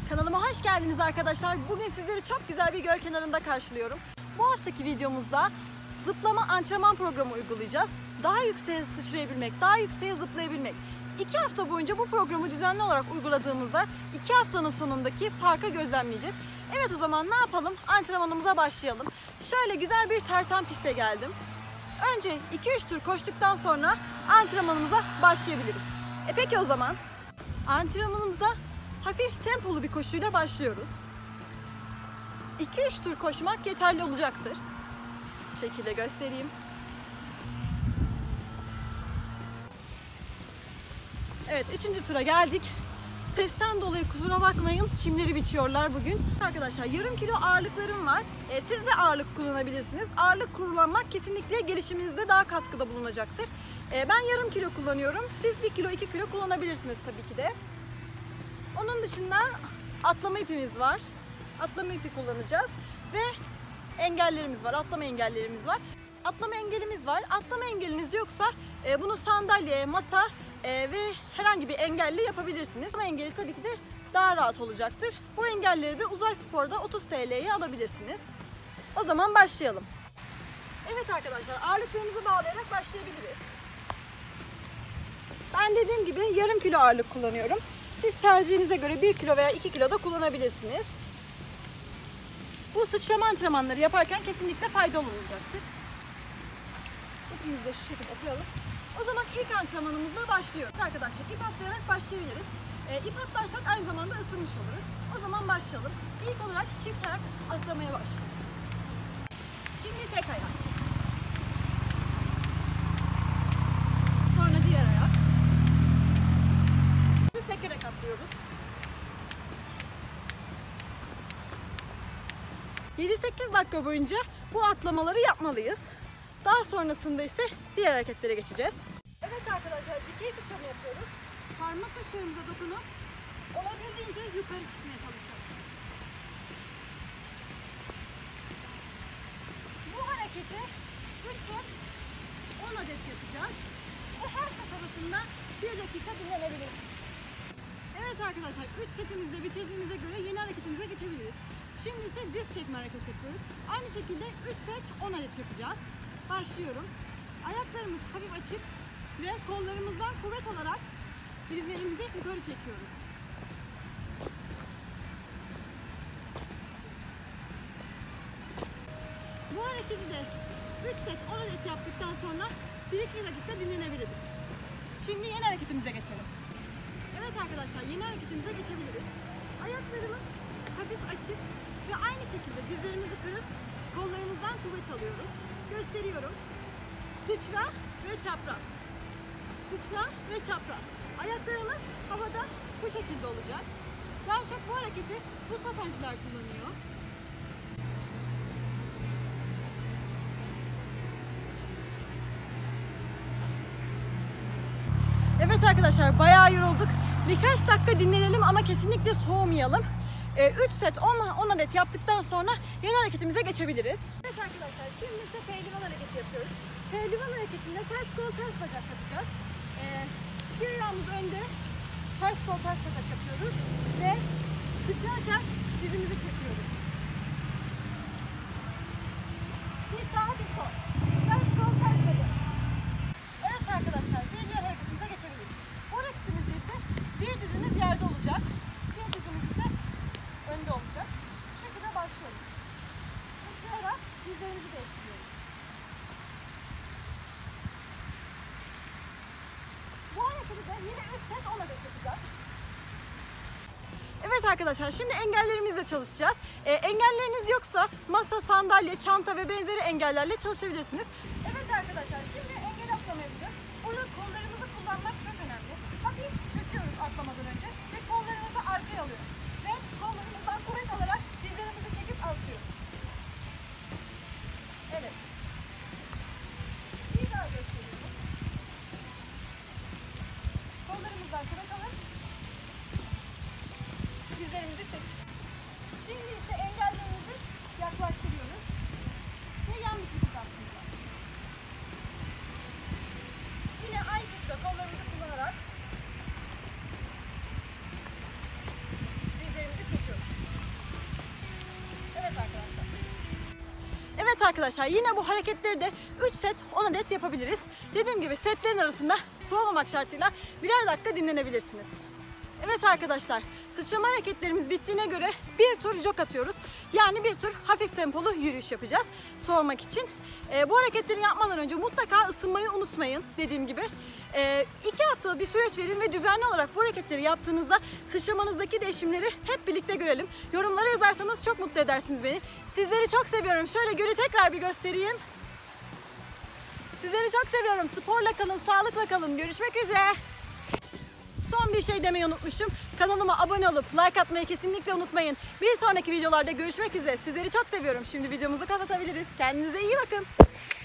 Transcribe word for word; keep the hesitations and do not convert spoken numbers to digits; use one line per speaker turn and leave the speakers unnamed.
Kanalıma hoş geldiniz arkadaşlar. Bugün sizleri çok güzel bir göl kenarında karşılıyorum. Bu haftaki videomuzda zıplama antrenman programı uygulayacağız. Daha yükseğe sıçrayabilmek, daha yükseğe zıplayabilmek. İki hafta boyunca bu programı düzenli olarak uyguladığımızda iki haftanın sonundaki farkı gözlemleyeceğiz. Evet, o zaman ne yapalım? Antrenmanımıza başlayalım. Şöyle güzel bir tartan piste geldim. Önce iki üç tur koştuktan sonra antrenmanımıza başlayabiliriz. E peki o zaman antrenmanımıza hafif tempolu bir koşuyla başlıyoruz. iki üç tur koşmak yeterli olacaktır. Şekilde göstereyim. Evet, üçüncü tura geldik. Sesten dolayı kusura bakmayın, çimleri biçiyorlar bugün. Arkadaşlar, yarım kilo ağırlıklarım var. E, siz de ağırlık kullanabilirsiniz. Ağırlık kullanmak kesinlikle gelişiminizde daha katkıda bulunacaktır. E, ben yarım kilo kullanıyorum. Siz bir kilo, iki kilo kullanabilirsiniz tabii ki de. Onun dışında atlama ipimiz var. Atlama ipi kullanacağız. Ve engellerimiz var. Atlama engellerimiz var. Atlama engelimiz var. Atlama engeliniz yoksa e, bunu sandalye, masa e, ve herhangi bir engelle yapabilirsiniz. Atlama engeli tabii ki de daha rahat olacaktır. Bu engelleri de Uzay Spor'da otuz TL'ye alabilirsiniz. O zaman başlayalım. Evet arkadaşlar, ağırlıklarımızı bağlayarak başlayabiliriz. Ben dediğim gibi yarım kilo ağırlık kullanıyorum. Siz tercihinize göre bir kilo veya iki kilo da kullanabilirsiniz. Bu sıçrama antrenmanları yaparken kesinlikle faydalı olacaktır. İpimizi de şu şekilde koyalım. O zaman ilk antrenmanımızla başlıyoruz. Arkadaşlar, ip atlayarak başlayabiliriz. E, ip atlarsak aynı zamanda ısınmış oluruz. O zaman başlayalım. İlk olarak çift ayak atlamaya başlıyoruz. Şimdi tek ayak. Sonra diğer ayak. Sekerek atlıyoruz. yedi sekiz dakika boyunca bu atlamaları yapmalıyız. Daha sonrasında ise diğer hareketlere geçeceğiz. Evet arkadaşlar, dikey sıçrama yapıyoruz. Parmak uçlarımıza dokunup olabildiğince yukarı çıkmaya çalışıyoruz. Bu hareketi üç set on adet yapacağız. Ve her set arasında bir dakika dinlenebilirsiniz. Evet arkadaşlar, üç setimizi de bitirdiğimize göre yeni hareketimize geçebiliriz. Şimdi ise diz çekme hareketi yapıyoruz. Aynı şekilde üç set on adet yapacağız. Başlıyorum. Ayaklarımız hafif açık ve kollarımızdan kuvvet alarak dizlerimizi yukarı çekiyoruz. Bu hareketi de üç set on adet yaptıktan sonra bir iki dakika dinlenebiliriz. Şimdi yeni hareketimize geçelim. Evet arkadaşlar, yeni hareketimize geçebiliriz. Ayaklarımız hafif açık ve aynı şekilde dizlerimizi kırıp kollarımızdan kuvvet alıyoruz. Gösteriyorum. Sıçra ve çapraz. Sıçra ve çapraz. Ayaklarımız havada bu şekilde olacak. Daha çok bu hareketi bu satençler kullanıyor. Evet arkadaşlar, bayağı yorulduk. Birkaç dakika dinlenelim ama kesinlikle soğumayalım. üç set on adet yaptıktan sonra yeni hareketimize geçebiliriz. Evet arkadaşlar, şimdi ise pehlivan hareketi yapıyoruz. Pehlivan hareketinde ters kol ters bacak yapacağız. Ee, bir ayağımız önde, ters kol ters bacak yapıyoruz ve sıçrarken dizimizi çekiyoruz. Bir sağ bir sol. Ters kol ters bacak. Evet arkadaşlar, bir diğer hareketimize geçebiliriz. Bu hareketimizde ise bir diziniz yerde olacak, bir dizimiz ise önde olacak. Bu şekilde başlıyoruz. Sıçrayarak dizlerimizi değiştiriyoruz. Bu hareketi de yine üç set on adet yapacağız. Evet arkadaşlar, şimdi engellerimizle çalışacağız. E, engelleriniz yoksa masa, sandalye, çanta ve benzeri engellerle çalışabilirsiniz. Evet arkadaşlar, şimdi engel atlama yapacağız. Burada kollarımızı kullanmak çok önemli. Hafif çöküyoruz atlamadan önce ve kollarımızı arkaya alıyoruz. Ve kollarımızdan kuvvet alarak dizlerimizi çekip atlıyoruz. Evet. Bir daha gösteriyorum. Kollarımızdan kuvvet alıp dizlerimizi çekip. Şimdi ise engellerimizi yaklaştırıyoruz ve yan bir şekilde atlayacağız. Yine aynı şekilde kollarımızı kullanarak Evet arkadaşlar, yine bu hareketleri de üç set on adet yapabiliriz. Dediğim gibi setlerin arasında soğumamak şartıyla birer dakika dinlenebilirsiniz. Evet arkadaşlar, sıçrama hareketlerimiz bittiğine göre bir tur jog atıyoruz. Yani bir tur hafif tempolu yürüyüş yapacağız soğumak için. E, bu hareketleri yapmadan önce mutlaka ısınmayı unutmayın dediğim gibi. E, iki haftalık bir süreç verin ve düzenli olarak bu hareketleri yaptığınızda sıçramanızdaki değişimleri hep birlikte görelim. Yorumlara yazarsanız çok mutlu edersiniz beni. Sizleri çok seviyorum. Şöyle Göl'ü tekrar bir göstereyim. Sizleri çok seviyorum. Sporla kalın, sağlıkla kalın. Görüşmek üzere. Son bir şey demeyi unutmuşum. Kanalıma abone olup like atmayı kesinlikle unutmayın. Bir sonraki videolarda görüşmek üzere. Sizleri çok seviyorum. Şimdi videomuzu kapatabiliriz. Kendinize iyi bakın.